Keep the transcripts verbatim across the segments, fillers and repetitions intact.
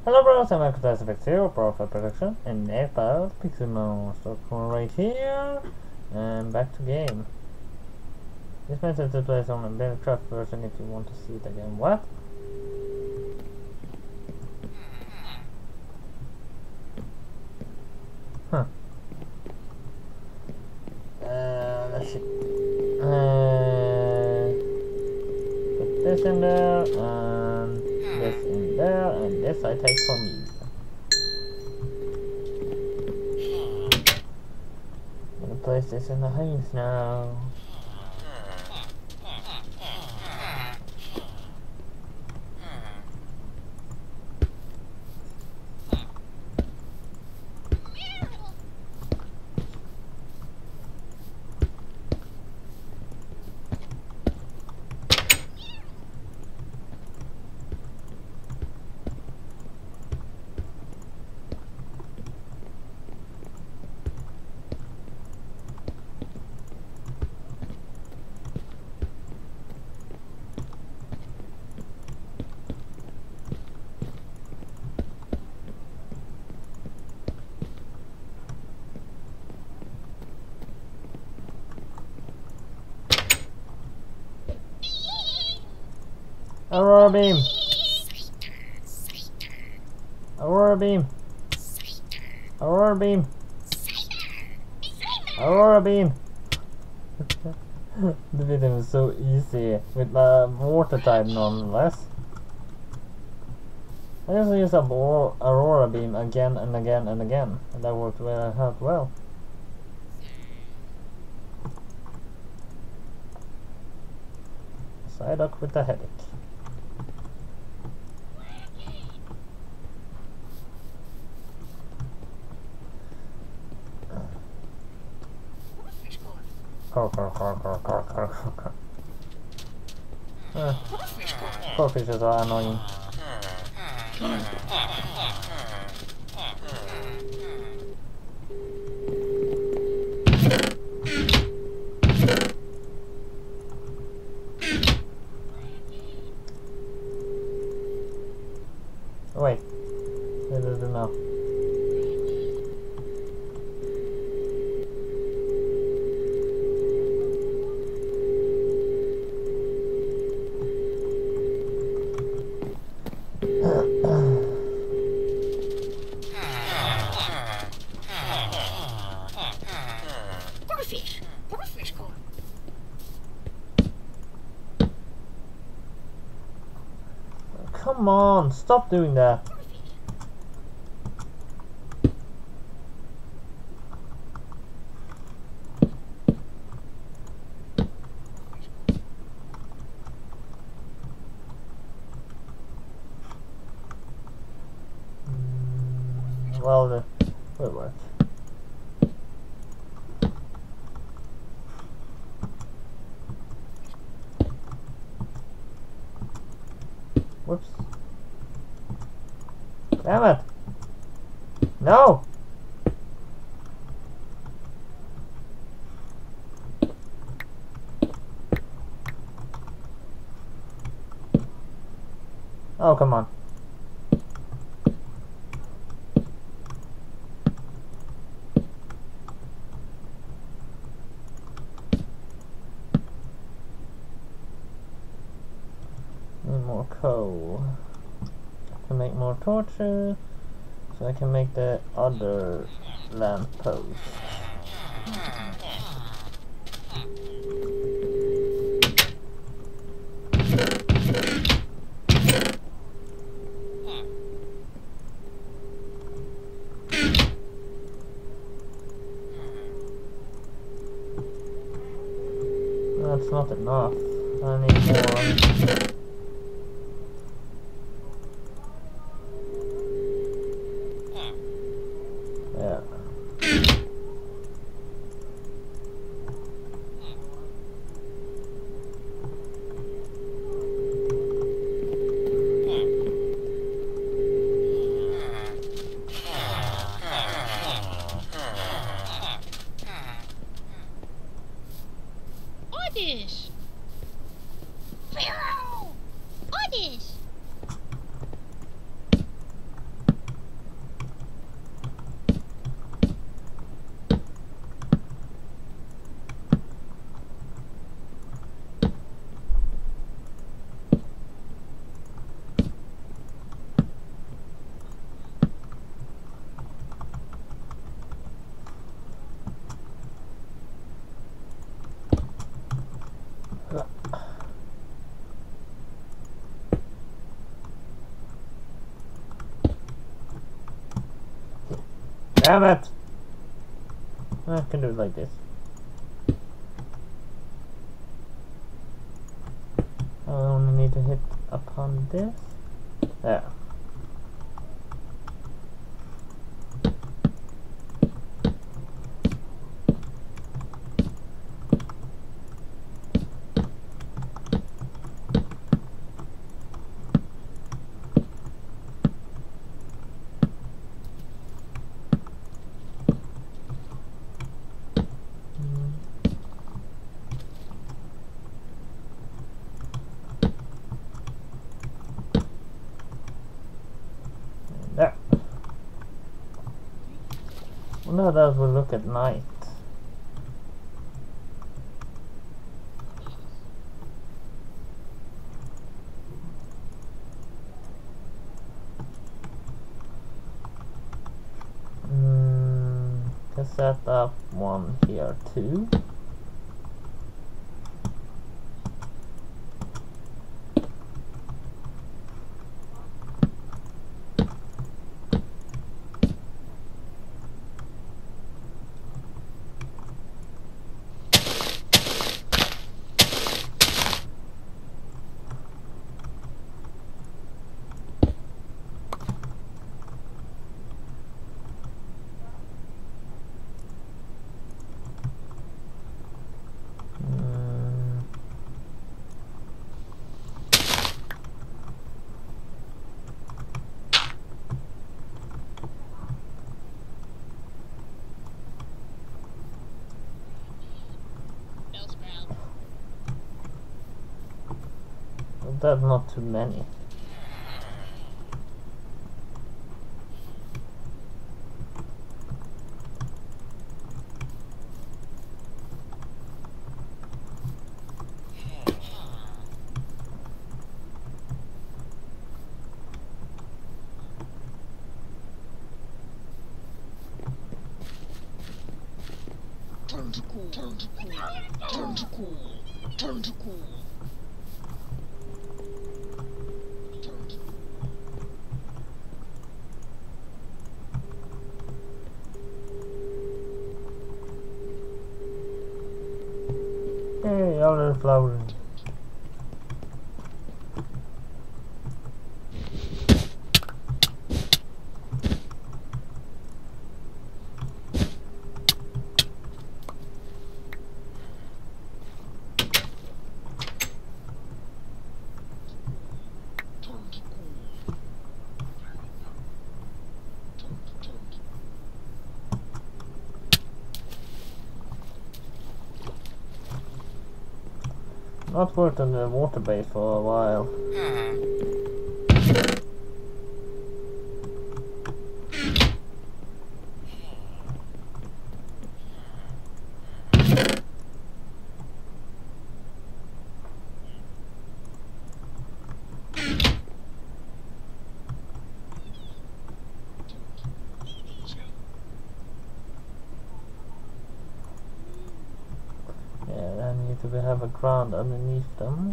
Hello bros, I'm Michael Effect Zero, Profile Production, and Nepal Pixel Monster right here, and back to game. This method is placed on a Minecraft version if you want to see it again. What? Huh. Uh, let's see. Uh, put this in there, and this in there, and this I take from you. I'm gonna place this in the house now. Aurora beam! Aurora beam! Aurora beam! Aurora beam! The video was so easy with my water type nonetheless. I just use a Aurora beam again and again and again, and that worked well, out well. Psyduck with a headache. Uh, Corfishes are annoying. Oh, wait, this is enough. Come on, stop doing that. Mm, well, the will work. Whoops. Damn it! No! Oh, come on. Need more coal to make more torches, so I can make the other lamp post. That's not enough. I need more. Yeah. What is? Zero! Damn it! I can do it like this. I only need to hit upon this. There. There. Well, now that we look at night. Mm, can set up one here too. That's not too many. Turn to cool, turn to cool, turn to cool, turn to cool. Hey, all the flowers. Not worked on the water base for a while. Yeah, I need to have a ground underneath them.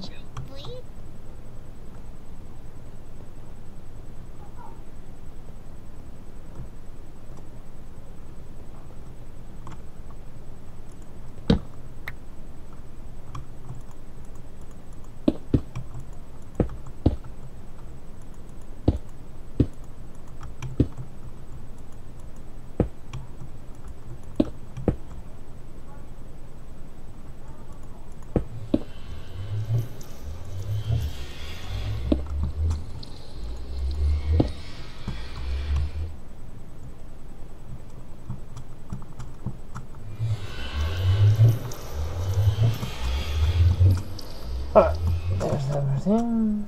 Alright, there's everything.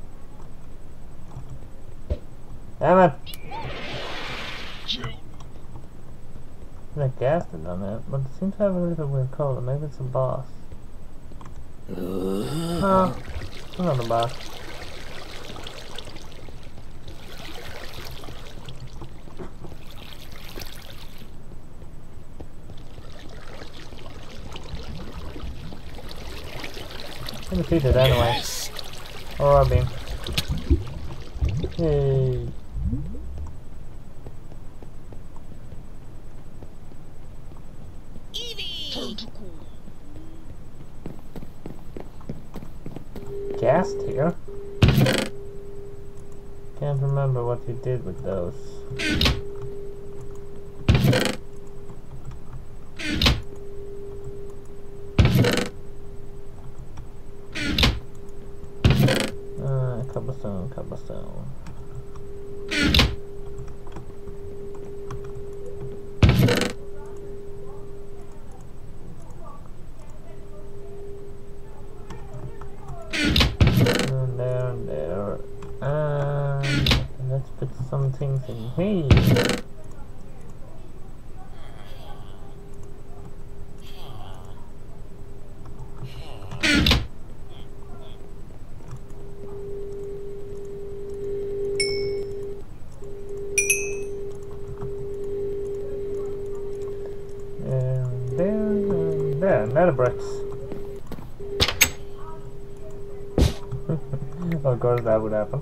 Damn it! The gas did on it, but it seems to have a little weird color. Maybe it's a boss. No, it's not a boss. I'm defeated anyway. Or I mean. Yay. ghast here. Can't remember what you did with those. Uh, cobblestone, cobblestone. And there, and there. And let's put some things in here. And there, and there, nether bricks. Of course that would happen.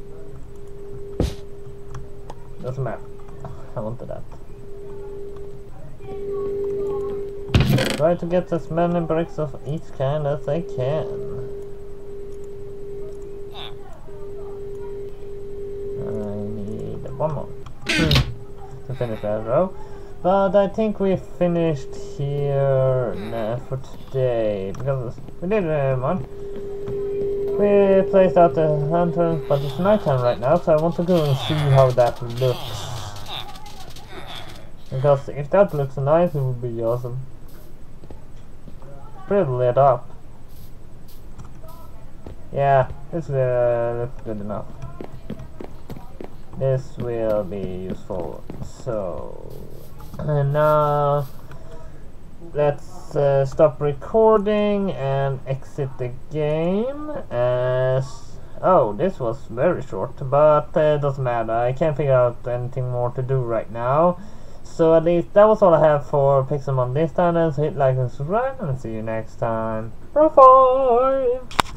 Doesn't matter. I wanted that. Try to get as many bricks of each kind as I can. I need one more to finish that row. But I think we finished here nah, for today, because we did uh, one. We placed out the lanterns, but it's nighttime right now, so I want to go and see how that looks. Because if that looks nice, it would be awesome. Pretty lit up. Yeah, this uh, looks good enough. This will be useful. So, and now let's uh, stop recording and exit the game. As oh, this was very short, but uh, doesn't matter. I can't figure out anything more to do right now. So at least that was all I have for Pixelmon this time. So hit like and subscribe, and see you next time. Bye bye.